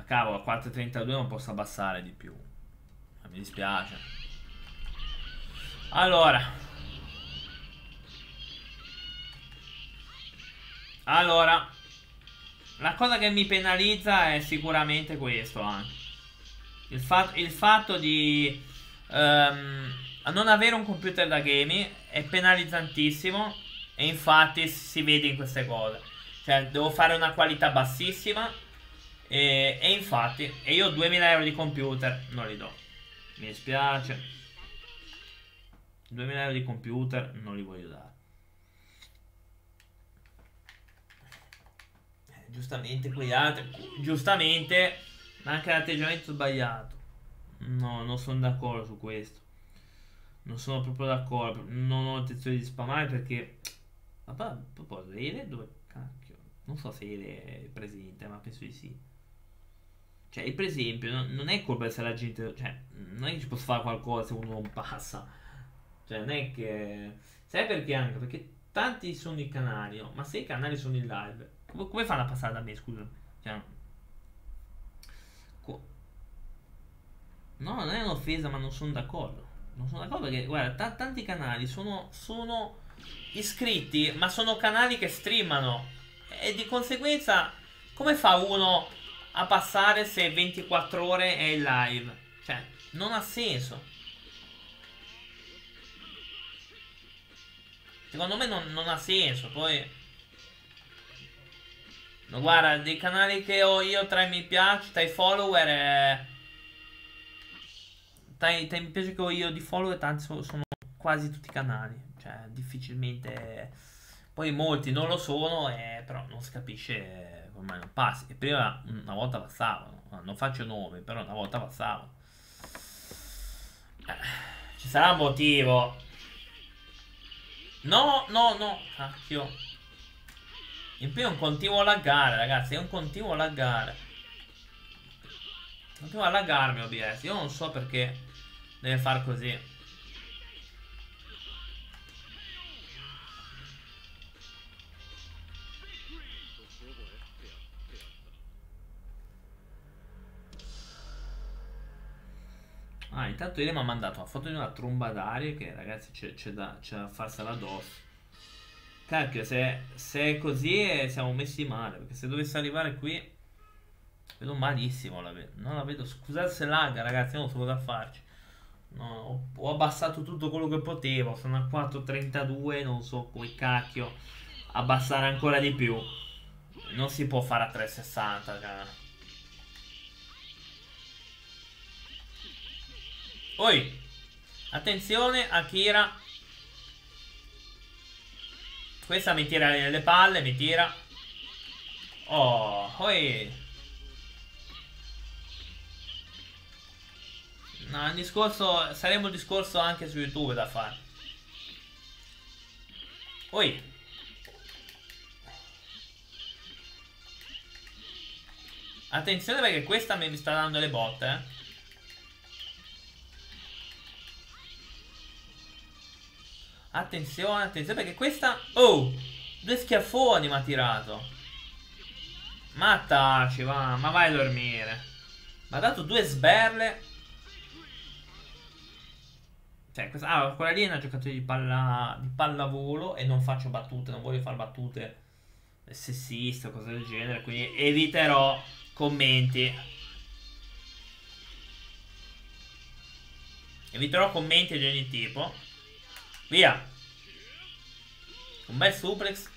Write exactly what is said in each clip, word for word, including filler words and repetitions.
cavolo, a quattro e trentadue non posso abbassare di più. Mi dispiace. Allora. Allora. La cosa che mi penalizza è sicuramente questo anche. Il, fat il fatto di um, non avere un computer da gaming è penalizzantissimo. E infatti si vede in queste cose. Cioè, devo fare una qualità bassissima. E, e infatti, e io duemila euro di computer non li do. Mi dispiace. duemila euro di computer non li voglio dare. Eh, giustamente quegli altri. Giustamente, ma anche l'atteggiamento sbagliato. No, non sono d'accordo su questo. Non sono proprio d'accordo. Non ho intenzione di spammare perché. Ma poi, a proposito, Ele dove cacchio? Non so se Ele è presente, ma penso di sì. Cioè, per esempio, non, non è colpa se la gente. Cioè, non è che ci posso fare qualcosa se uno non passa. Cioè, non è che. Sai perché anche? Perché tanti sono i canali, no? Ma se i canali sono in live, come, come fanno a passare da me, scusa? Cioè. co- No, non è un'offesa, ma non sono d'accordo. Non sono d'accordo perché, guarda, ta- tanti canali sono, sono iscritti, ma sono canali che streamano. E di conseguenza, come fa uno a passare se ventiquattro ore è in live? Cioè, non ha senso. Secondo me non, non ha senso. Poi, no, guarda, dei canali che ho io tra i mi piace, tra i follower, eh, tra, i, tra i mi piace che ho io di follower, tanti sono, sono quasi tutti i canali. Cioè, difficilmente. Poi molti non lo sono, eh, però non si capisce come mai non passi. E prima una volta passavano. Non faccio nomi, però una volta passavano. Eh, ci sarà un motivo. No, no, no, cacchio. In più è un continuo laggare, ragazzi, è un continuo laggare. Continua a laggarmi O B S. Io non so perché deve far così. Ah, intanto ieri mi ha mandato una foto di una tromba d'aria che, ragazzi, c'è da, da farsela addosso. Cacchio, se, se è così eh, siamo messi male. Perché se dovesse arrivare qui, vedo malissimo. La vedo. Non la vedo. Scusate se lagga, ragazzi, io non so cosa farci. No, ho, ho abbassato tutto quello che potevo. Sono a quattro virgola trentadue. Non so come cacchio abbassare ancora di più. Non si può fare a tre virgola sessanta, cara. Oi, attenzione, Akira. Questa mi tira le palle, mi tira. Oh, oi. No, il discorso. Saremo un discorso anche su YouTube da fare. Oi. Attenzione perché questa mi sta dando le botte, eh. Attenzione, attenzione perché questa. Oh! Due schiaffoni mi ha tirato. Ma taci, va. Ma vai a dormire. Mi ha dato due sberle. Cioè, questa, ah, quella lì è una giocatrice di, palla, di pallavolo. E non faccio battute, non voglio fare battute sessiste o cose del genere. Quindi eviterò commenti. Eviterò commenti di ogni tipo. Via. Un bel suplex.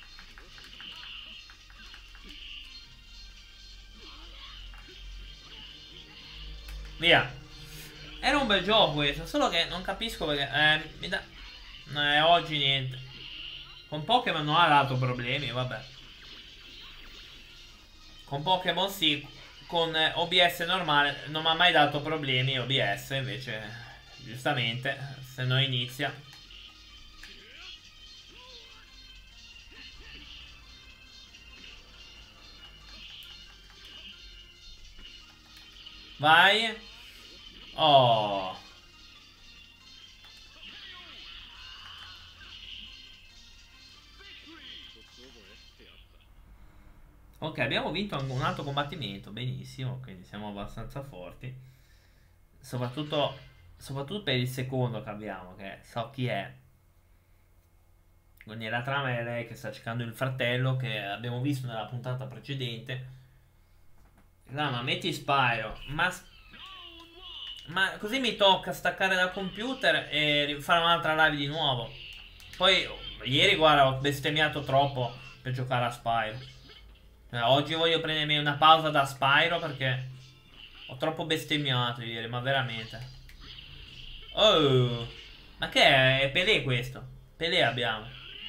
Via. Era un bel gioco questo. Solo che non capisco perché. Eh, mi da. Eh, oggi niente. Con Pokémon non ha dato problemi, vabbè. Con Pokémon sì. Con eh, O B S normale non mi ha mai dato problemi. O B S invece. Giustamente. Se no inizia. Vai. Oh. Ok, abbiamo vinto un altro combattimento, benissimo, quindi siamo abbastanza forti. Soprattutto, soprattutto per il secondo che abbiamo, che so chi è. Quindi la trama è lei che sta cercando il fratello che abbiamo visto nella puntata precedente. No, ma metti Spyro, ma, ma così mi tocca staccare dal computer e fare un'altra live di nuovo. Poi, ieri, guarda, ho bestemmiato troppo per giocare a Spyro. Cioè, oggi voglio prendermi una pausa da Spyro perché ho troppo bestemmiato ieri, ma veramente. Oh, ma che è? È Pelé questo? Pelé abbiamo.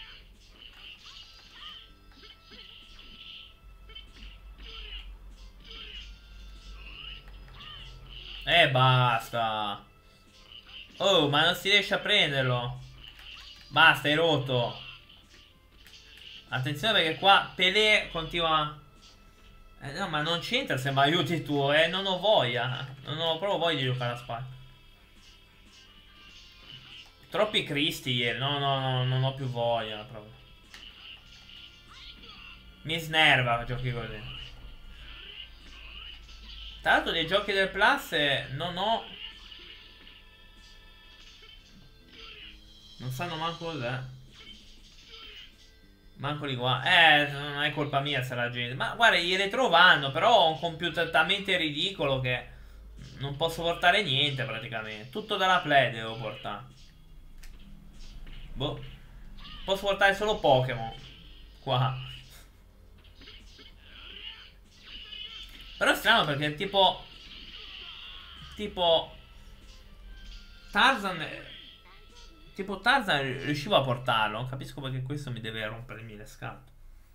Eh, basta. Oh, ma non si riesce a prenderlo. Basta, è rotto. Attenzione perché qua Pelé continua. Eh, no, ma non c'entra se mi aiuti tu, eh. Non ho voglia. Non ho proprio voglia di giocare a Spyro. Troppi cristi ieri. No, no, no, non ho più voglia proprio. Mi snerva giochi così. Tra l'altro dei giochi del Plus eh, non ho. Non sanno manco cos'è. Manco di qua. Eh, non è colpa mia se la gente. Ma guarda, i retro vanno, però ho un computer talmente ridicolo che non posso portare niente praticamente. Tutto dalla Play devo portare. Boh. Posso portare solo Pokémon. Qua. Però è strano perché tipo. Tipo. Tarzan. Tipo Tarzan riuscivo a portarlo. Non capisco perché questo mi deve rompermi le scatole.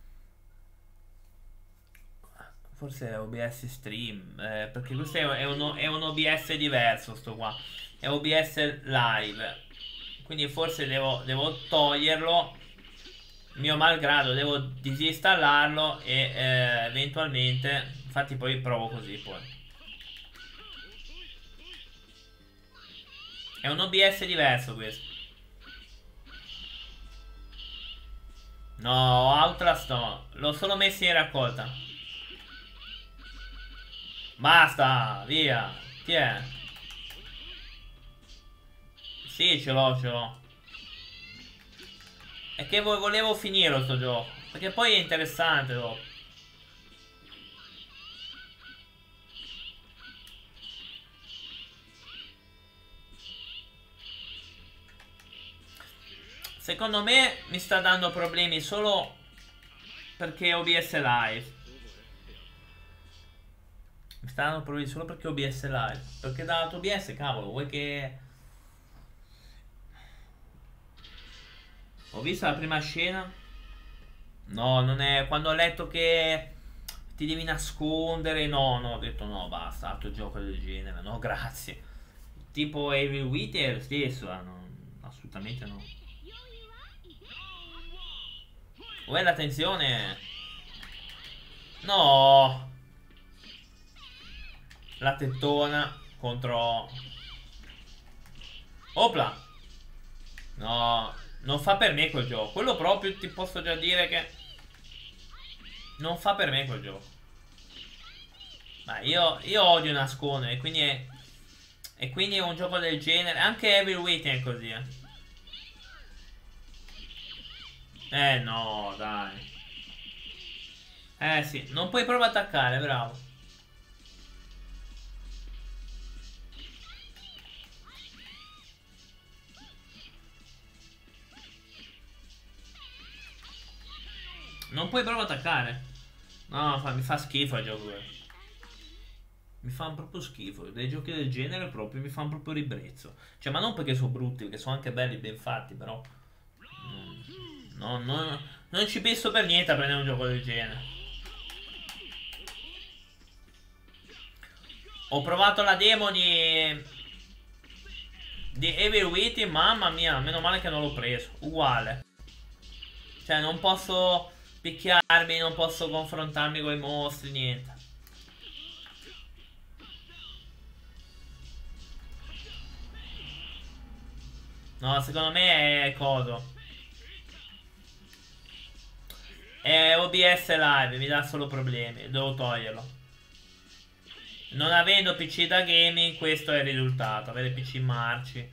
Forse è O B S Stream. Eh, perché questo è, è, uno, è un O B S diverso. Sto qua. È O B S Live. Quindi forse devo, devo toglierlo. Mio malgrado. Devo disinstallarlo. E eh, eventualmente. Infatti poi provo così poi. È un O B S diverso questo. No, Outlast no. L'ho solo messo in raccolta. Basta, via. Chi è? Sì, ce l'ho, ce l'ho. È che volevo finire sto gioco. Perché poi è interessante dopo. Secondo me mi sta dando problemi solo perché O B S Live. Mi sta dando problemi solo perché O B S Live. Perché dall'altro O B S, cavolo, vuoi che... Ho visto la prima scena. No, non è... Quando ho letto che ti devi nascondere. No, no, ho detto no, basta, altro gioco del genere. No, grazie. Tipo Evil Wither stesso, eh, no, assolutamente no. Uè, la tensione. No. La tettona contro... Opla. No, non fa per me quel gioco. Quello proprio ti posso già dire che non fa per me quel gioco. Ma io, io odio nascondere, quindi è, e quindi è un gioco del genere. Anche Evil Within è così, eh. Eh no, dai. Eh sì, non puoi proprio attaccare, bravo. Non puoi proprio attaccare. No, fa- mi fa schifo il gioco. Mi fanno proprio schifo. Dei giochi del genere proprio mi fanno proprio ribrezzo. Cioè, ma non perché sono brutti, perché sono anche belli, ben fatti, però. No, no, no, non ci penso per niente a prendere un gioco del genere. Ho provato la demo di. Di Evil Within, mamma mia, meno male che non l'ho preso. Uguale. Cioè, non posso picchiarmi, non posso confrontarmi con i mostri, niente. No, secondo me è coso. È È O B S Live, mi dà solo problemi, devo toglierlo. Non avendo P C da gaming, questo è il risultato, avere P C marci.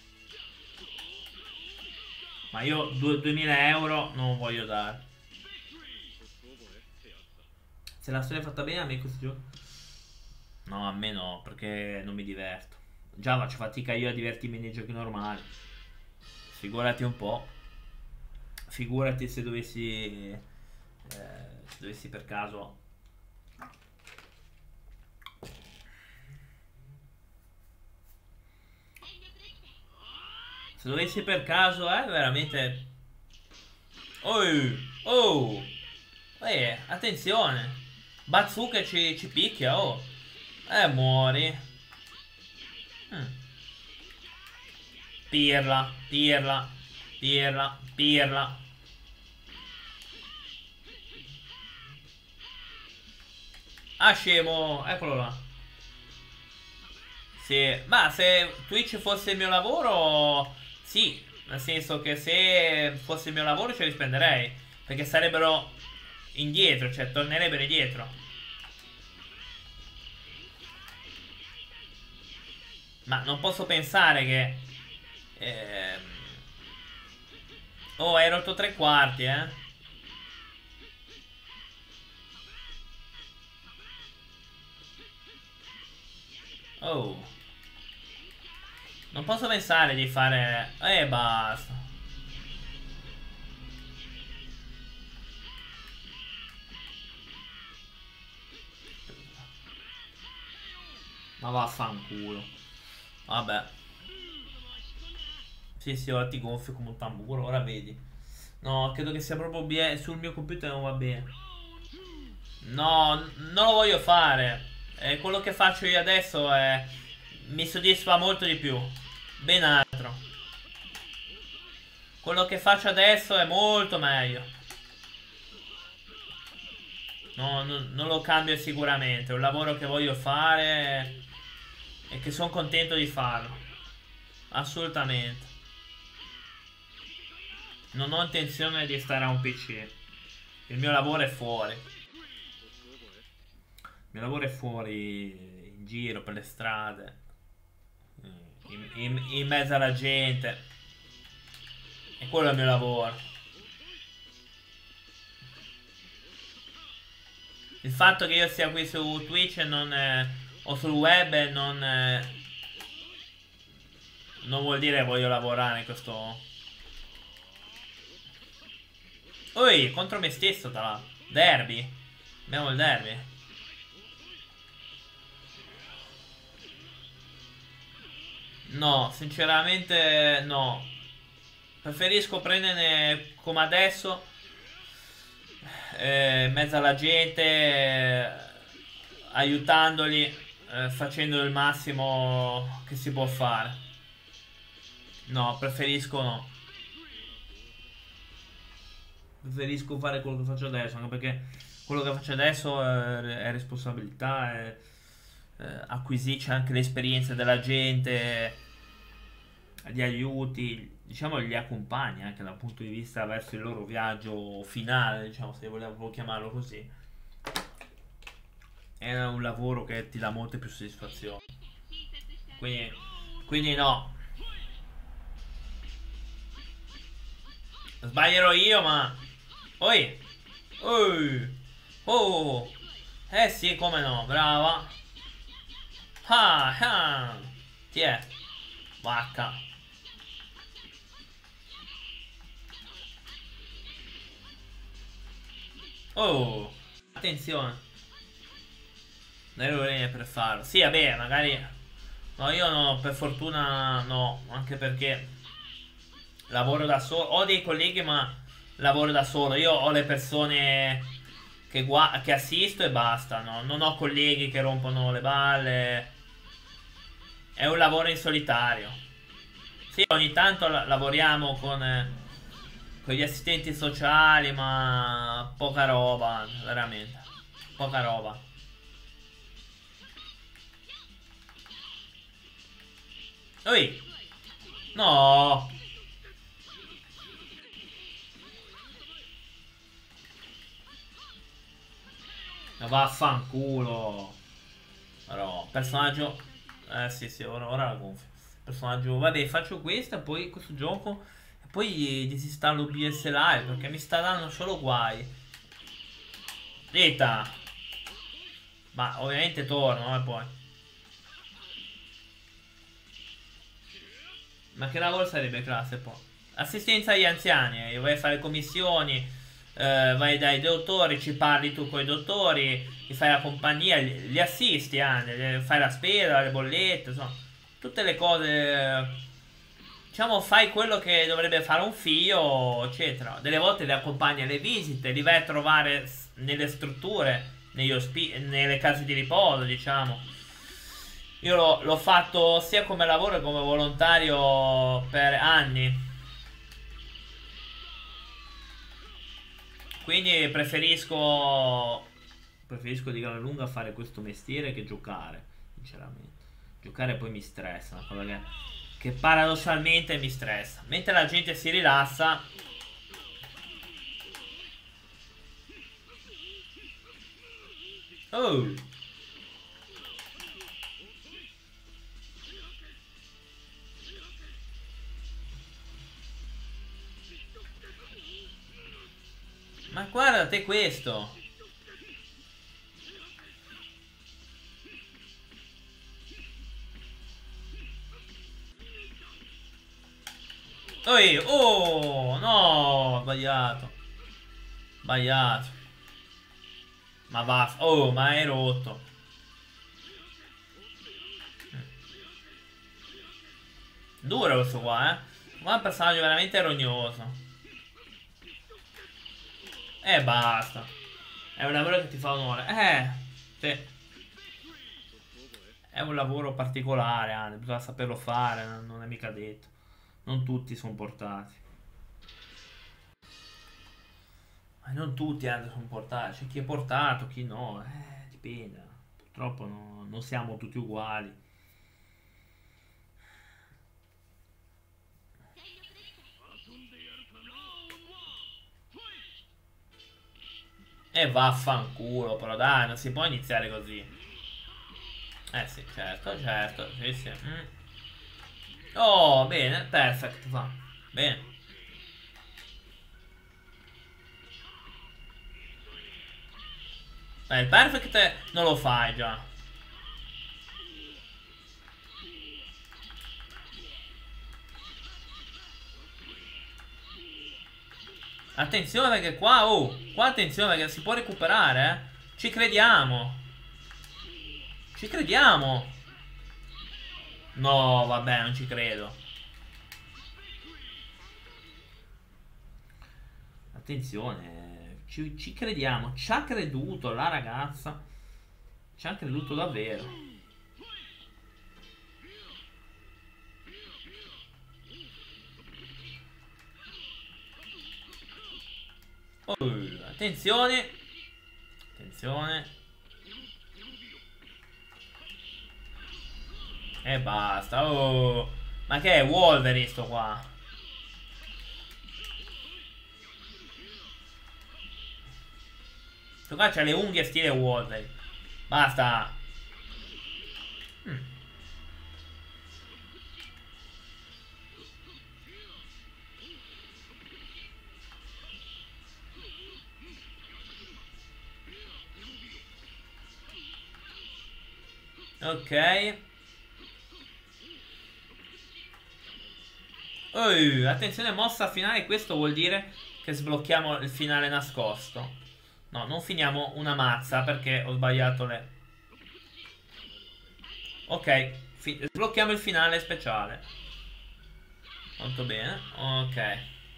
Ma io duemila euro non voglio dare. Se la storia è fatta bene, a me questo gioco... No, a me no, perché non mi diverto. Già faccio fatica io a divertirmi nei giochi normali. Figurati un po'. Figurati se dovessi... Eh, se dovessi per caso... Se dovessi per caso, eh, veramente... Oh, oh, eh, attenzione. Bazooka ci, ci picchia, oh. Eh, muori. Hmm. Pirla, pirla, pirla, pirla. Ah, scemo, eccolo là. Sì, ma se Twitch fosse il mio lavoro, sì. Nel senso che se fosse il mio lavoro ce li spenderei. Perché sarebbero indietro, cioè tornerebbero indietro. Ma non posso pensare che... Ehm... Oh, hai rotto tre quarti, eh. Oh. Non posso pensare di fare... E basta. Ma vaffanculo. Vabbè. Sì, sì, ora ti gonfio come un tamburo, ora vedi. No, credo che sia proprio bie- sul mio computer non va bene. No, non lo voglio fare. Eh, quello che faccio io adesso è... mi soddisfa molto di più. Ben altro. Quello che faccio adesso è molto meglio. No, no, non lo cambio sicuramente. È un lavoro che voglio fare e che sono contento di farlo. Assolutamente. Non ho intenzione di stare a un P C. Il mio lavoro è fuori. Il mio lavoro è fuori, in giro, per le strade, in, in, in mezzo alla gente. E quello è il mio lavoro. Il fatto che io sia qui su Twitch e non, eh, o sul web non, eh, non vuol dire che voglio lavorare in questo... Ui, contro me stesso tra l'altro. Derby. Abbiamo il derby. No, sinceramente no. Preferisco prenderne come adesso, eh, in mezzo alla gente, eh, aiutandoli, eh, facendo il massimo che si può fare. No, preferisco no. Preferisco fare quello che faccio adesso, anche perché quello che faccio adesso è, è responsabilità, è, eh, acquisisce anche l'esperienza della gente, gli aiuti, diciamo li accompagna anche dal punto di vista verso il loro viaggio finale, diciamo, se vogliamo chiamarlo così. È un lavoro che ti dà molte più soddisfazioni. Quindi, quindi no. Sbaglierò io, ma... Oi! Oi! Oh! Eh sì, come no, brava! Ah! Ah! Ti è? Vacca! Oh! Attenzione! Dai per farlo. Sì, vabbè, magari... No, io no, per fortuna no, anche perché lavoro da solo. Ho dei colleghi, ma lavoro da solo. Io ho le persone che, che assisto e basta, no? Non ho colleghi che rompono le balle. È un lavoro in solitario. Sì, ogni tanto la lavoriamo con, eh, con gli assistenti sociali, ma poca roba, veramente. Poca roba. Ui! No! vaffanculo. Però, personaggio... Eh sì sì, ora, ora la gonfio. Personaggio... Vabbè, faccio questo e poi questo gioco... E poi disinstallo O B S Live perché mi sta dando solo guai. Eta. Ma ovviamente torno, eh, poi. Ma che lavoro sarebbe classe poi? Assistenza agli anziani, eh, vai a fare commissioni, eh, vai dai dottori, ci parli tu con i dottori, ti fai la compagnia, li, li assisti anche, fai la spesa, le bollette, insomma, tutte le cose. Diciamo, fai quello che dovrebbe fare un figlio, eccetera. Delle volte li accompagni alle visite, li vai a trovare nelle strutture, negli ospi- nelle case di riposo, diciamo. Io l'ho fatto sia come lavoro che come volontario per anni. Quindi preferisco preferisco di gran lunga fare questo mestiere che giocare, sinceramente. Giocare poi mi stressa, una cosa che, che paradossalmente mi stressa. Mentre la gente si rilassa. Oh. Ma guarda te questo. Oi, oh, no, sbagliato. Sbagliato. Ma va, oh, ma è rotto. Duro questo qua, eh. Ma è un personaggio veramente rognoso. E basta. È un lavoro che ti fa onore. Eh, sì. È un lavoro particolare, Anne. Bisogna saperlo fare, non è mica detto. Non tutti sono portati. Ma non tutti Anne sono portati. C'è chi è portato, chi no. Eh, dipende. Purtroppo no, non siamo tutti uguali. E vaffanculo, però dai, non si può iniziare così. Eh sì, certo, certo, sì, sì. Mm. Oh, bene, perfect, va. Bene. Eh, il perfect non lo fai già. Attenzione perché qua, oh, qua attenzione perché si può recuperare, eh. Ci crediamo. Ci crediamo. No, vabbè, non ci credo. Attenzione, ci, ci crediamo. Ci ha creduto la ragazza. Ci ha creduto davvero. Oh, attenzione. Attenzione. E basta. Oh, ma che è Wolverine sto qua? Sto qua c'ha le unghie stile Wolverine. Basta. Mm. Ok. Oh, attenzione, mossa finale. Questo vuol dire che sblocchiamo il finale nascosto. No, non finiamo una mazza perché ho sbagliato le... Ok, sblocchiamo il finale speciale. Molto bene, ok.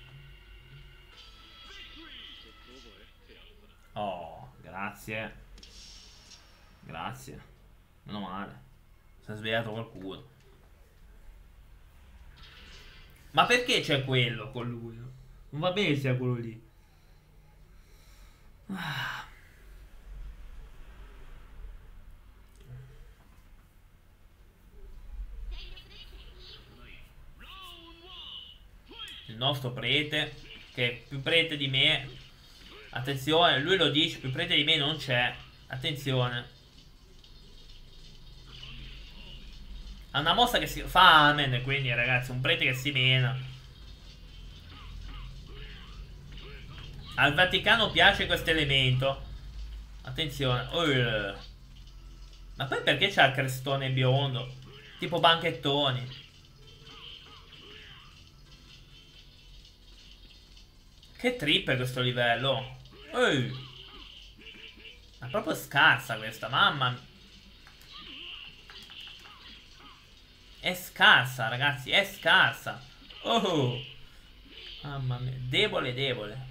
Oh, grazie. Grazie. Meno male. Si è svegliato qualcuno. Ma perché c'è quello con lui? Non va bene sia quello lì. Ah. Il nostro prete, che è più prete di me. Attenzione, lui lo dice, più prete di me non c'è. Attenzione. Ha una mossa che si fa Amen, quindi ragazzi, un prete che si mena. Al Vaticano piace questo elemento. Attenzione. Uh. Ma poi perché c'ha il crestone biondo? Tipo banchettoni. Che trip è questo livello? Uh. Ma proprio scarsa questa, mamma mia. È scarsa, ragazzi, è scarsa. Oh, mamma mia, debole, debole.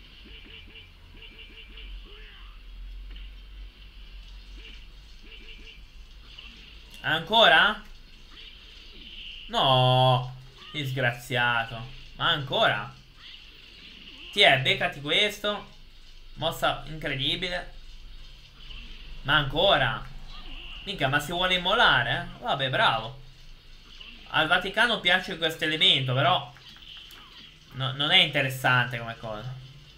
Ancora? No, disgraziato. Ma ancora? Ti è, beccati questo. Mossa incredibile. Ma ancora? Minchia, ma si vuole immolare? Eh? Vabbè, bravo. Al Vaticano piace questo elemento, però no, non è interessante come cosa.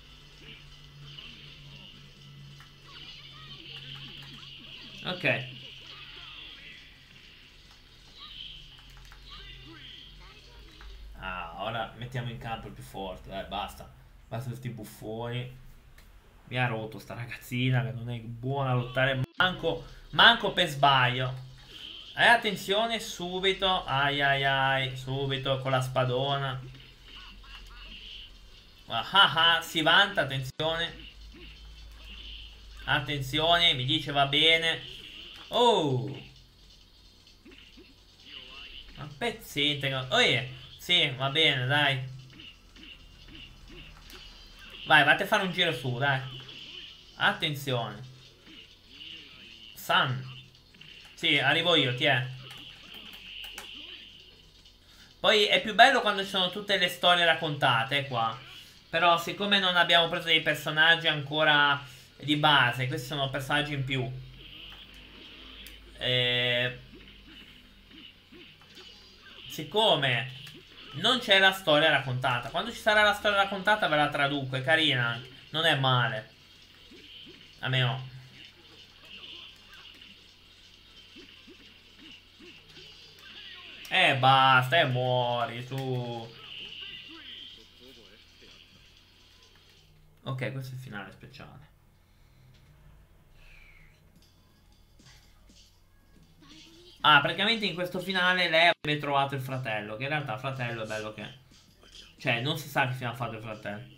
Ok. Ah, ora mettiamo in campo il più forte. Dai, basta. Basta questi buffoni. Mi ha rotto sta ragazzina che non è buona a lottare manco, manco per sbaglio. E eh, attenzione, subito. Ai ai ai, subito con la spadona. Ah ah, si vanta, attenzione. Attenzione, mi dice va bene. Oh. Un pezzente. Oh yeah. Sì, va bene, dai. Vai, vatti a fare un giro su, dai. Attenzione. San. Sì, arrivo io, ti è. Poi è più bello quando ci sono tutte le storie raccontate qua. Però siccome non abbiamo preso dei personaggi ancora di base, questi sono personaggi in più. Eh, siccome non c'è la storia raccontata, quando ci sarà la storia raccontata ve la traduco, è carina anche, non è male. A me no. Eh basta, e muori su. Ok, questo è il finale speciale. Ah, praticamente in questo finale lei avrebbe trovato il fratello, che in realtà il fratello è bello che è. Cioè, non si sa che fine ha fatto il fratello.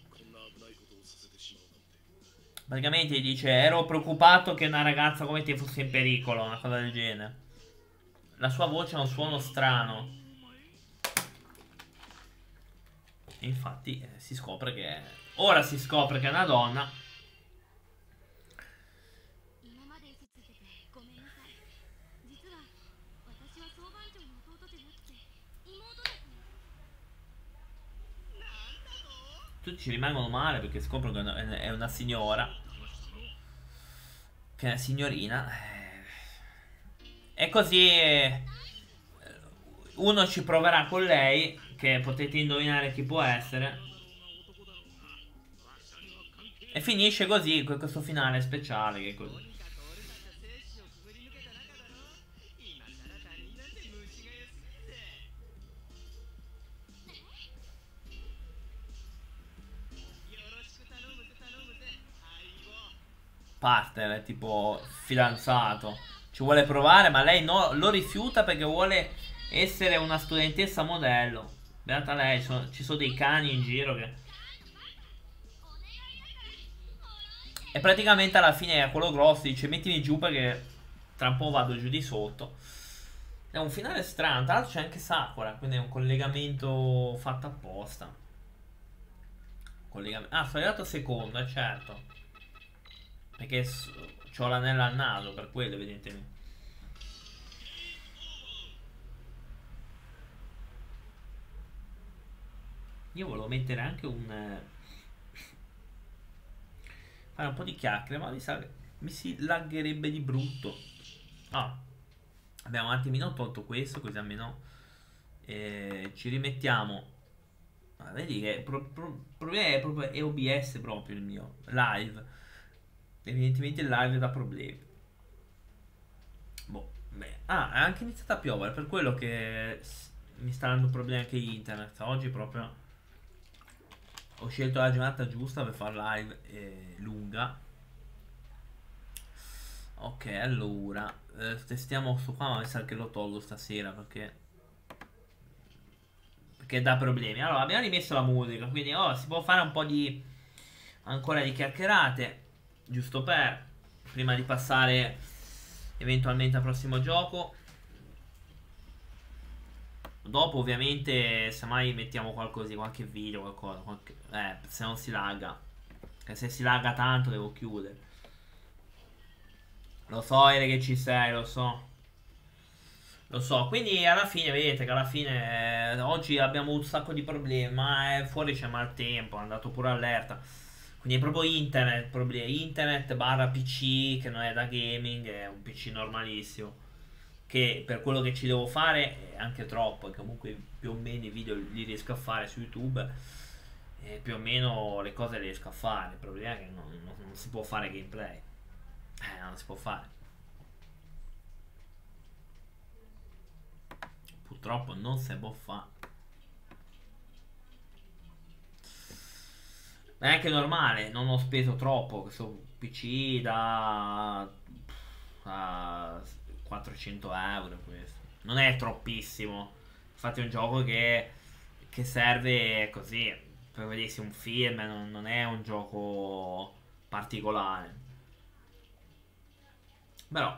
Praticamente gli dice, ero preoccupato che una ragazza come te fosse in pericolo, una cosa del genere. La sua voce ha un suono strano. E infatti eh, si scopre che... Ora si scopre che è una donna. Tutti ci rimangono male perché scoprono che è una signora. Che è una signorina. E così uno ci proverà con lei, che potete indovinare chi può essere. E finisce così, con questo finale speciale, che è così. Partner, è tipo fidanzato. Ci vuole provare, ma lei no, lo rifiuta perché vuole essere una studentessa modello. Beata lei, so, ci sono dei cani in giro che... E praticamente alla fine a quello grosso dice mettimi giù perché tra un po' vado giù di sotto. È un finale strano, tra l'altro c'è anche Sakura, quindi è un collegamento fatto apposta. Collegamento... Ah, sono arrivato secondo, è certo. Perché ho l'anello al naso, per quello evidentemente. Io volevo mettere anche un... fare un po' di chiacchiere, ma mi sa che mi si laggerebbe di brutto. Ah, abbiamo un attimino tolto questo, così almeno eh, ci rimettiamo. Ah, vedi che pro, pro, problema è proprio è O B S proprio il mio live. Evidentemente il live dà problemi. Boh, beh. Ah, è anche iniziata a piovere, per quello che s- mi sta dando problemi anche internet. Oggi proprio ho scelto la giornata giusta per fare live eh, lunga. Ok, allora eh, testiamo sto qua, ma mi sa che lo tolgo stasera perché perché dà problemi. Allora, abbiamo rimesso la musica, quindi oh, si può fare un po' di ancora di chiacchierate, giusto per prima di passare eventualmente al prossimo gioco. Dopo ovviamente se mai mettiamo qualcosa, qualche video, qualcosa, qualche, eh, se non si lagga. Che se si lagga tanto devo chiudere. Lo so, Ere, che ci sei, lo so. Lo so, quindi alla fine vedete che alla fine eh, oggi abbiamo avuto un sacco di problemi, ma eh, fuori c'è maltempo, è andato pure allerta. Quindi è proprio internet, problemi. Internet barra P C che non è da gaming, è un P C normalissimo. Che per quello che ci devo fare è anche troppo, e comunque più o meno i video li riesco a fare su YouTube e più o meno le cose le riesco a fare. Il problema è che non, non- non si può fare gameplay. Eh, non si può fare. Purtroppo non si può fare. Ma è anche normale, non ho speso troppo. Questo P C da, da quattrocento euro. Questo non è troppissimo. Infatti, è un gioco che, che serve così per vedersi un film. Non, non è un gioco particolare. Però,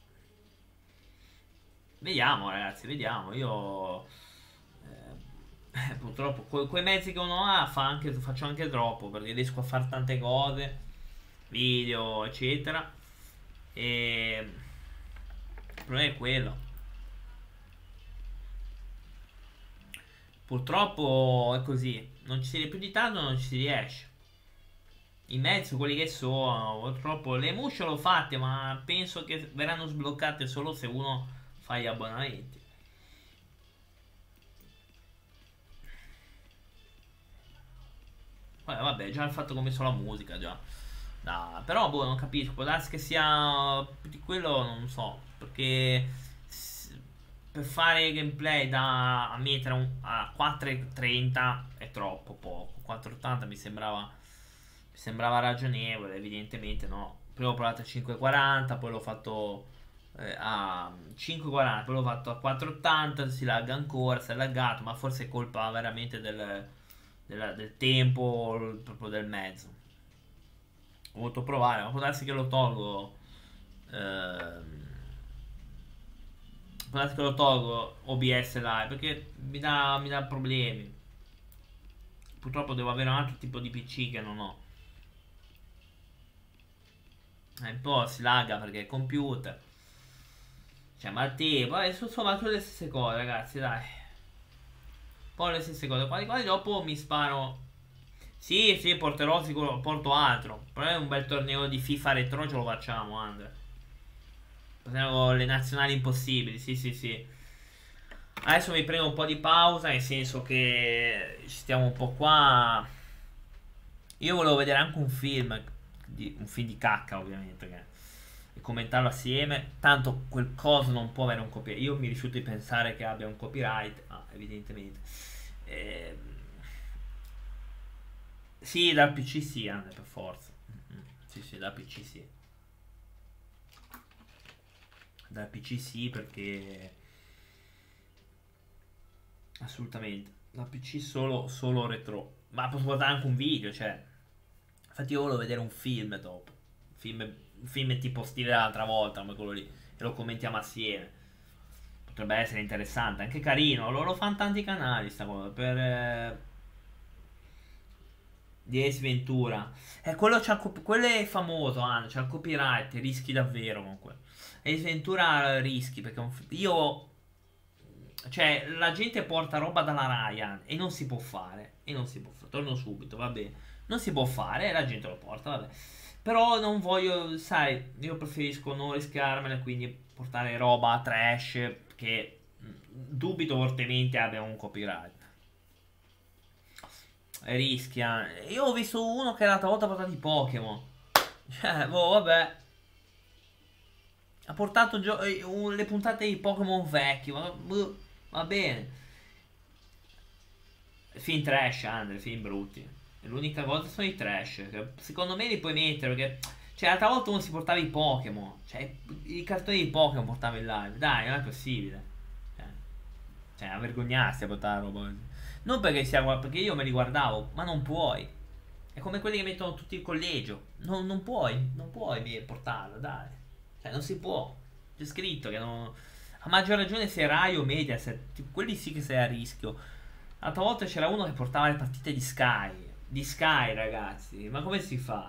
vediamo, ragazzi, vediamo. Io. Eh, purtroppo que- quei mezzi che uno ha fa anche, faccio anche troppo perché riesco a fare tante cose, video, eccetera. E il problema è quello. Purtroppo è così. Non ci si riesce più di tanto, non ci si riesce. I mezzi, quelli che sono, purtroppo le emotion l'ho fatte, ma penso che verranno sbloccate solo se uno fa gli abbonamenti. Vabbè, vabbè, già il fatto che ho messo la musica, già. No, però, boh, non capisco. Può darsi che sia più di quello, non so. Perché s- per fare gameplay da a mettere un- a quattro e trenta è troppo poco. quattro e ottanta mi sembrava, mi sembrava ragionevole, evidentemente no. Prima ho provato a cinque e quaranta, poi l'ho fatto eh, a cinque e quaranta, poi l'ho fatto a quattro e ottanta, si lagga ancora, si è laggato, ma forse è colpa veramente del, della- del tempo, proprio del mezzo. Ho voluto provare, ma può darsi che lo tolgo. ehm, Può darsi che lo tolgo O B S Live perché mi dà, mi dà problemi. Purtroppo devo avere un altro tipo di P C che non ho. E un po' si lagga perché è computer. Cioè, ma il tempo. Adesso insomma, tutte le stesse cose, ragazzi, dai. Un po' le stesse cose. Quasi quasi dopo mi sparo. Sì, sì, porterò sicuro, porto altro. Però è un bel torneo di FIFA retro, ce lo facciamo, Andre. Facciamo le nazionali impossibili, sì, sì, sì. Adesso mi prendo un po' di pausa, nel senso che stiamo un po' qua. Io volevo vedere anche un film, di- un film di cacca, ovviamente, che- e commentarlo assieme. Tanto quel coso non può avere un copyright. Io mi rifiuto di pensare che abbia un copyright, ah, evidentemente. Ehm, sì, dal P C sì, Andre, per forza. Mm, mm. Sì, sì, dal P C sì. Dal P C sì, perché assolutamente. Da P C solo, solo retro. Ma posso guardare anche un video, cioè. Infatti io volevo vedere un film dopo. Un film, un film tipo stile l'altra volta, come quello lì. E lo commentiamo assieme. Potrebbe essere interessante, anche carino. Lo, lo fanno tanti canali sta cosa. Per eh, di Ace Ventura. E quello, c'ha il cop- quello è famoso, ah, c'ha il copyright. Rischi davvero con quello. Ace Ventura rischi perché è un fi- io. Cioè, la gente porta roba dalla Ryan e non si può fare. E non si può fare. Torno subito, va bene. Non si può fare e la gente lo porta, vabbè. Però non voglio, sai, io preferisco non rischiarmela, quindi portare roba trash che mh, dubito fortemente abbia un copyright. Rischia. Io ho visto uno che l'altra volta ha portato i Pokémon. Cioè, boh, vabbè. Ha portato gio- eh, un- le puntate di Pokémon vecchi. Ma, boh, va bene. Film trash, Andre, film brutti. E l'unica cosa sono i trash. Che secondo me li puoi mettere perché. Cioè, l'altra volta uno si portava i Pokémon. Cioè, i cartoni di Pokémon portava in live. Dai, non è possibile. Cioè, cioè a vergognarsi a portare roba così. Non perché sia perché io me li guardavo, ma non puoi. È come quelli che mettono tutti il collegio. Non, non puoi, non puoi portarlo, dai. Cioè, non si può. C'è scritto che non. A maggior ragione se Rai o Mediaset, tipo, quelli sì che sei a rischio. L'altra volta c'era uno che portava le partite di Sky. Di Sky, ragazzi. Ma come si fa?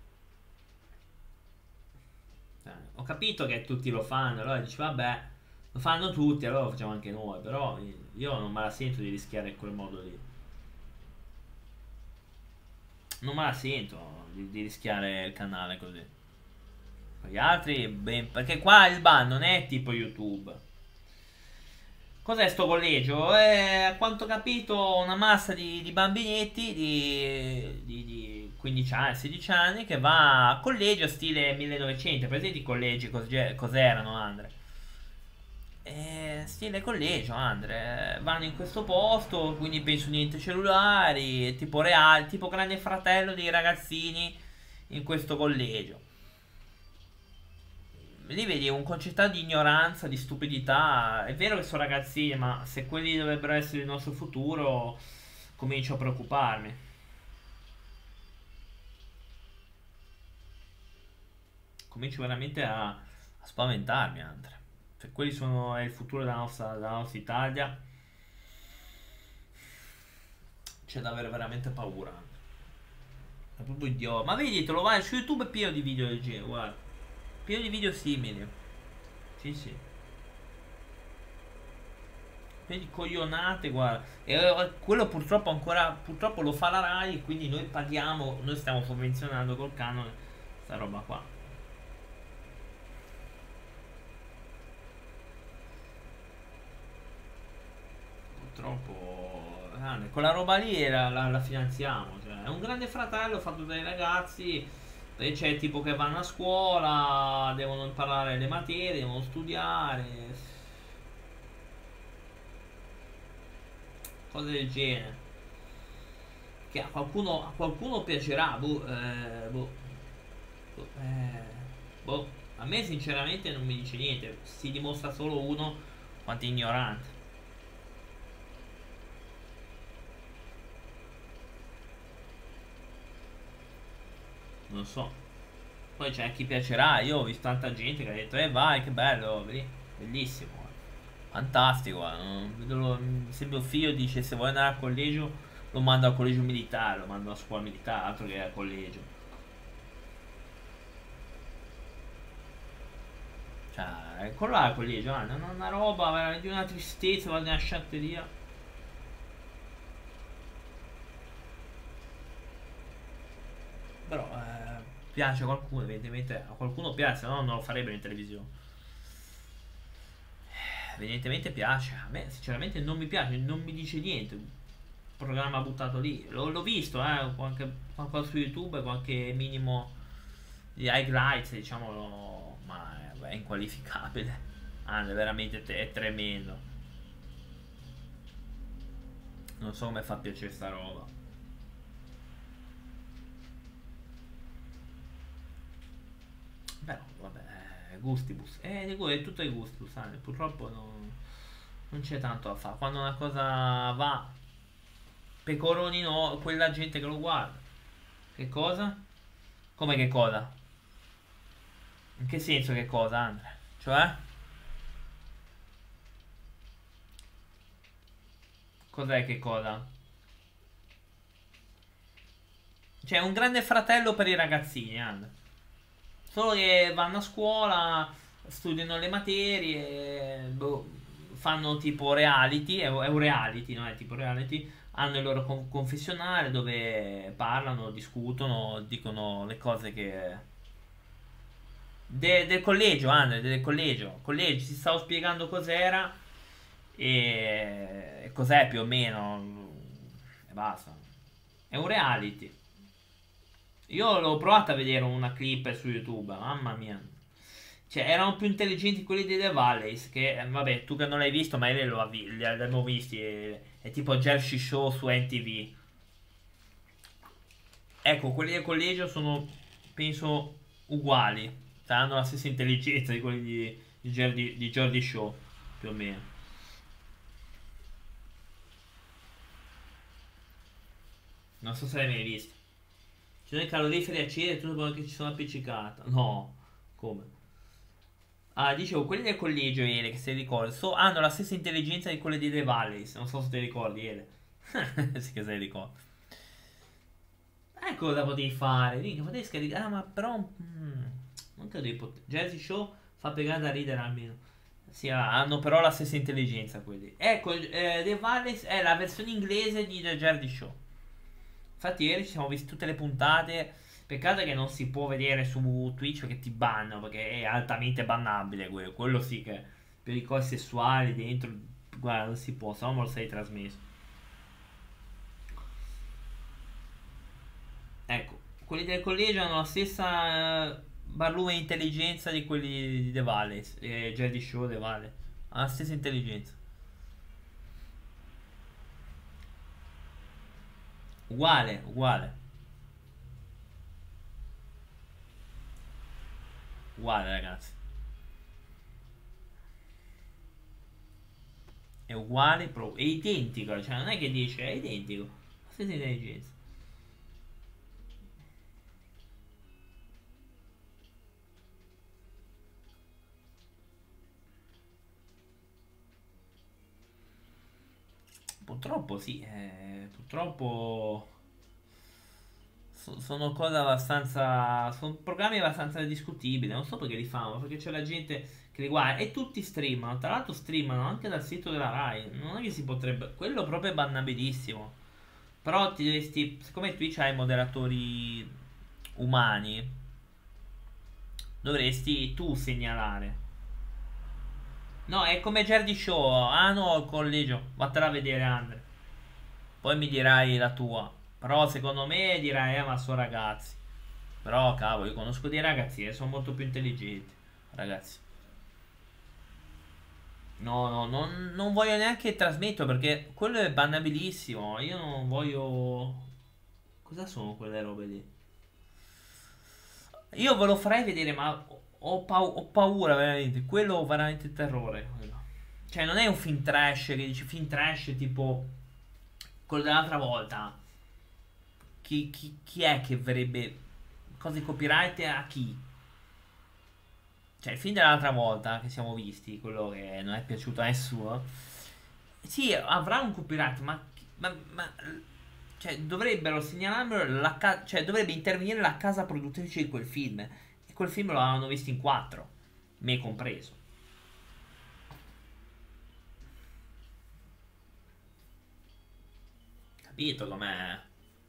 Eh, ho capito che tutti lo fanno, allora dici vabbè, lo fanno tutti, allora lo facciamo anche noi, però io non me la sento di rischiare in quel modo lì. Non me la sento di, di rischiare il canale così. Per gli altri, ben, perché qua il ban non è tipo YouTube. Cos'è sto collegio? È, a quanto ho capito, una massa di, di bambinetti di, di, di quindici anni, sedici anni che va a collegio stile millenovecento. Presenti i collegi cos'è- cos'erano, Andre? Eh, stile collegio, Andre. Vanno in questo posto, quindi penso niente cellulari, tipo real, tipo grande fratello dei ragazzini in questo collegio. Lì vedi un concetto di ignoranza, di stupidità. È vero che sono ragazzini, ma se quelli dovrebbero essere il nostro futuro, comincio a preoccuparmi. Comincio veramente a, a spaventarmi, Andre. Se quelli sono è il futuro della nostra, della nostra Italia, c'è da avere veramente paura. È proprio idiota. Ma vedi, te lo vai su YouTube è pieno di video del genere, guarda. Pieno di video simili. Sì, sì. Pieno di coglionate, guarda. E eh, quello purtroppo ancora, purtroppo lo fa la Rai, e quindi noi paghiamo, noi stiamo sovvenzionando col canone sta roba qua. Purtroppo, grande. Con la roba lì la, la- la finanziamo. Cioè, è un grande fratello fatto dai ragazzi. E c'è tipo che vanno a scuola, devono imparare le materie, devono studiare, cose del genere. Che a qualcuno, a qualcuno piacerà, boh, eh, boh, boh, eh, boh. A me sinceramente non mi dice niente, si dimostra solo uno quanto è ignorante. Non so. Poi c'è chi piacerà, io ho visto tanta gente che ha detto, eh vai, che bello, vedi? Bellissimo, guarda. Fantastico, guarda. Non vedo lo- se mio figlio dice se vuoi andare al collegio, lo mando al collegio militare, lo mando a scuola militare, altro che al collegio. Cioè, quello là è il collegio, guarda, è una roba veramente di una tristezza, guarda, una sciatteria. Però, eh, piace a qualcuno, evidentemente a qualcuno piace, se no non lo farebbero in televisione. Evidentemente piace, a me sinceramente non mi piace, non mi dice niente. Un programma buttato lì, l'ho, l'ho visto, eh, qualche, qualcosa su YouTube, qualche minimo di highlights, diciamo, ma è, è inqualificabile. Anzi, è veramente te- è tremendo. Non so come fa piacere sta roba. Però, vabbè, eh, gustibus. Eh, di gu- è tutto ai gustibus, sai, purtroppo non, non c'è tanto da fare. Quando una cosa va, pecoroni no, quella gente che lo guarda. Che cosa? Come che cosa? In che senso che cosa, Andre? Cioè? Cos'è che cosa? C'è un grande fratello per i ragazzini, Andre. Solo che vanno a scuola, studiano le materie, boh, fanno tipo reality, è è un reality, no? È tipo reality. Hanno il loro con- confessionale dove parlano, discutono, dicono le cose che. De- del collegio, Andre, del collegio. Collegio, si stavo spiegando cos'era e cos'è più o meno. E basta. È un reality. Io l'ho provato a vedere una clip su YouTube, mamma mia. Cioè, erano più intelligenti quelli di The Valleys. Che, eh, vabbè, tu che non l'hai visto, ma io li, li, li abbiamo visti. È, è tipo Jersey Show su N T V. Ecco, quelli del collegio sono, penso, uguali. Cioè, hanno la stessa intelligenza di quelli di, di, Jordi, di Jordi Show, più o meno. Non so se l'hai mai visto. Ci sono i caloriferi accesi e tutto quello che ci sono appiccicato. No, come? Ah, dicevo, quelli del collegio, Ele, che se ricordi, so- hanno la stessa intelligenza di quelle di The Valleys. Non so se ti ricordi, Ele. Sì che se li ricordi. Ecco cosa potevi fare. Minchia, potevi scaricare. Ah, ma però. mm, non credo di poter. Jersey Show fa pegare da ridere almeno. Sì, ah, hanno però la stessa intelligenza quelli. Ecco, eh, The Valleys è la versione inglese di The Jersey Show. Infatti, ieri ci siamo visti tutte le puntate. Peccato che non si può vedere su Twitch perché ti bannano. Perché è altamente bannabile quello. Quello sì che per i cose sessuali dentro. Guarda, non si può, se no me lo sei trasmesso. Ecco, quelli del collegio hanno la stessa eh, barlume di intelligenza di quelli di The Valley, eh, Jedi Show The Valley. Ha la stessa intelligenza. Uguale, uguale, uguale ragazzi. È uguale, proprio, è identico, cioè non è che dice, è identico. La stessa intelligenza. Purtroppo sì, eh, purtroppo so- sono cose abbastanza. Sono programmi abbastanza discutibili. Non so perché li fanno, perché c'è la gente che li guarda e tutti streamano. Tra l'altro, streamano anche dal sito della Rai. Non è che si potrebbe. Quello proprio è bannabilissimo. Però ti dovresti. Siccome Twitch ha i moderatori umani, dovresti tu segnalare. No, è come Jersey Show. Ah no, il collegio. Vattela a vedere, Andre. Poi mi dirai la tua. Però secondo me dirai, eh, ma sono ragazzi. Però, cavolo, io conosco dei ragazzi che sono molto più intelligenti. Ragazzi. No, no, non, non voglio neanche trasmetterlo perché quello è bannabilissimo. Io non voglio. Cosa sono quelle robe lì? Io ve lo farei vedere, ma ho, pau- ho paura veramente. Quello è veramente terrore. Quello. Cioè, non è un film trash che dici film trash tipo quello dell'altra volta. Chi, chi- chi è che verrebbe cose copyright a chi? Cioè, il film dell'altra volta che siamo visti, quello che non è piaciuto a nessuno, sì, avrà un copyright, ma, ma- ma- cioè, dovrebbero segnalarmelo, la ca- cioè, dovrebbe intervenire la casa produttrice di quel film. E quel film lo avevano visto in quattro, me compreso. Capito com'è?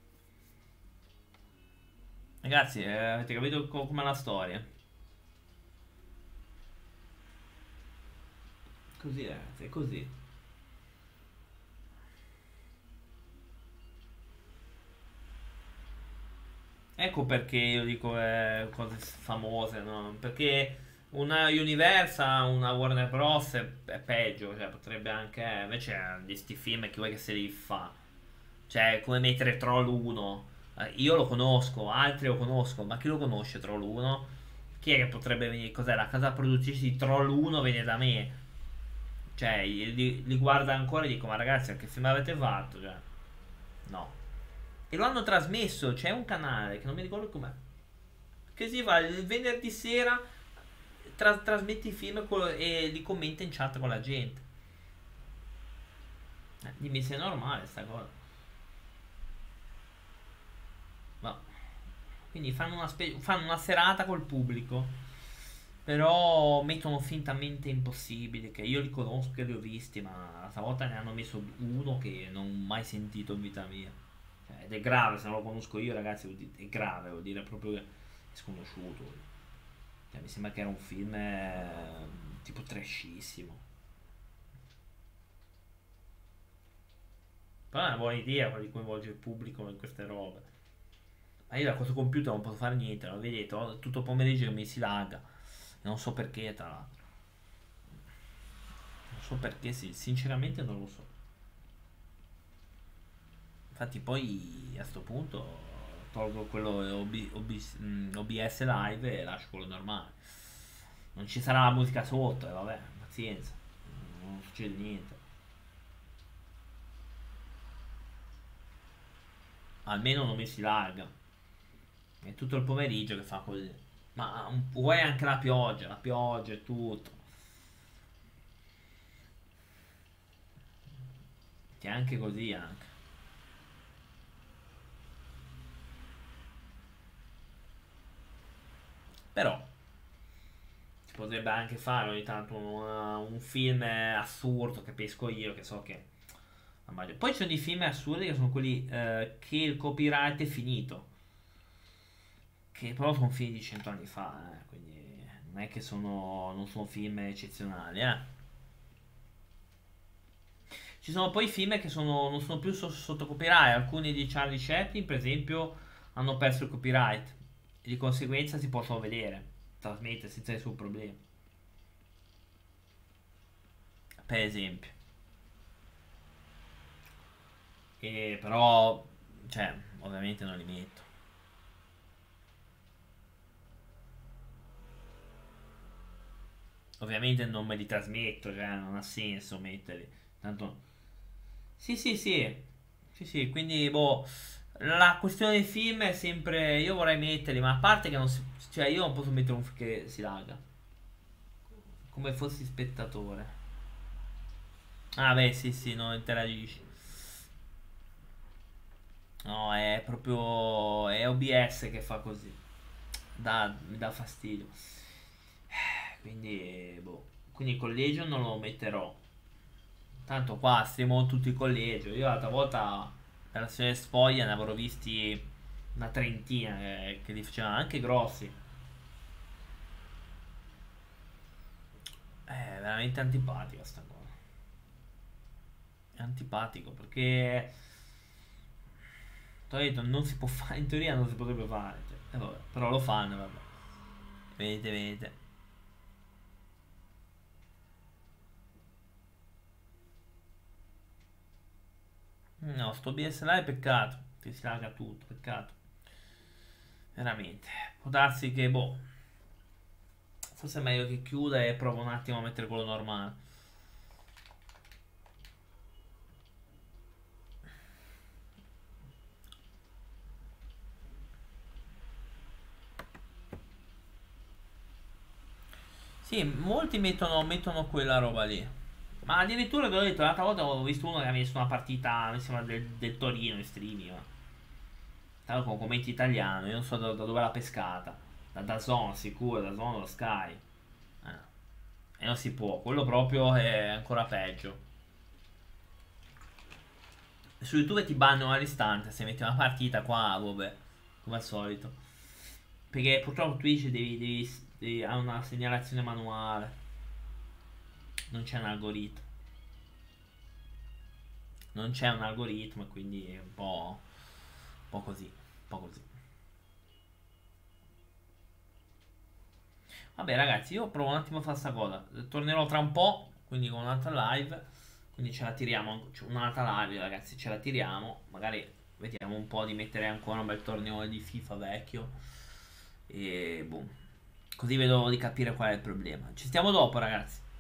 Ragazzi, eh, avete capito co- com'è la storia? Così, ragazzi, è così. Ecco perché io dico eh, cose famose, no? Perché una Universal, una Warner Bros. È, è peggio, cioè potrebbe anche. Invece eh, di sti film chi vuoi che se li fa? Cioè, come mettere Troll uno. Eh, io lo conosco, altri lo conosco, ma chi lo conosce Troll uno? Chi è che potrebbe venire? Cos'è? La casa produttrice di Troll uno viene da me. Cioè, li, li guarda ancora e dico, ma ragazzi, che film avete fatto? Cioè, no. E lo hanno trasmesso, c'è un canale che non mi ricordo com'è. Che si fa il venerdì sera, tra- trasmette i film co- e li commenta in chat con la gente. Eh, dimmi se è normale sta cosa. Ma quindi fanno una, spe- fanno una serata col pubblico. Però mettono film talmente impossibili che io li conosco, che li ho visti, ma stavolta ne hanno messo uno che non ho mai sentito in vita mia. Cioè, ed è grave, se non lo conosco io, ragazzi, vuol dire- è grave, vuol dire proprio che è sconosciuto. Cioè, mi sembra che era un film eh, tipo trashissimo. Però è una buona idea quella di coinvolgere il pubblico in queste robe. Ma io da questo computer non posso fare niente, lo vedete, ho tutto il pomeriggio che mi si lagga. Non so perché, tra l'altro. Non so perché, sì, sinceramente non lo so. Infatti poi a sto punto tolgo quello O B O B mm, O B S Live e lascio quello normale. Non ci sarà la musica sotto, e vabbè, pazienza. Non succede niente. Almeno non mi si larga. È tutto il pomeriggio che fa così. Ma un- vuoi anche la pioggia, la pioggia e tutto. Che è anche così anche. Però si potrebbe anche fare ogni tanto un, un film assurdo, capisco io, che so che la maggior- Poi ci sono dei film assurdi che sono quelli eh, che il copyright è finito. Che però sono film di cento anni fa, eh, quindi non è che sono, non sono film eccezionali, eh. Ci sono poi film che sono, non sono più so- sotto copyright. Alcuni di Charlie Chaplin, per esempio, hanno perso il copyright. E di conseguenza si possono vedere, trasmettere senza nessun problema. Per esempio. E però, cioè, ovviamente non li metto. Ovviamente non me li trasmetto, cioè non ha senso metterli. Tanto. Sì, sì, sì. Sì, sì, quindi, boh. La questione dei film è sempre. Io vorrei metterli, ma a parte che non si. Cioè, io non posso mettere un film che si laga. Come fossi spettatore. Ah, beh, sì, sì, non interagisci. No, è proprio. È O B S che fa così. Dà- mi dà fastidio. Quindi, boh. Quindi il collegio non lo metterò. Tanto qua streamo tutto il collegio. Io l'altra volta per la serie sfoglia ne avrò visti una trentina che, che li facevano anche grossi. È veramente antipatica sta cosa. È antipatico perché t'ho detto, non si può fare, in teoria non si potrebbe fare. Cioè, eh, vabbè, però lo fanno, vabbè. Vedete, vedete. No, sto B S L A è peccato. Che si laga tutto, peccato. Veramente. Può darsi che, boh, forse è meglio che chiuda e provo un attimo a mettere quello normale. Sì, molti mettono, mettono quella roba lì. Ma addirittura ve l'ho detto, l'altra volta ho visto uno che ha messo una partita, mi sembra, del, del Torino in streaming. Ma tanto con commenti italiano, io non so da, da dove l'ha pescata. Da DAZN sicuro, DAZN o da Sky. Eh. E non si può, quello proprio è ancora peggio. Su YouTube ti bannano all'istante se metti una partita qua, vabbè, come al solito. Perché purtroppo Twitch devi, devi, devi- ha una segnalazione manuale, non c'è un algoritmo. Non c'è un algoritmo e quindi è un po', un po' così, un po' così. Vabbè ragazzi, io provo un attimo a fare sta cosa. Tornerò tra un po', quindi con un'altra live. Quindi ce la tiriamo, cioè un'altra live ragazzi, ce la tiriamo. Magari vediamo un po' di mettere ancora un bel torneo di FIFA vecchio. E boh. Così vedo di capire qual è il problema. Ci stiamo dopo ragazzi.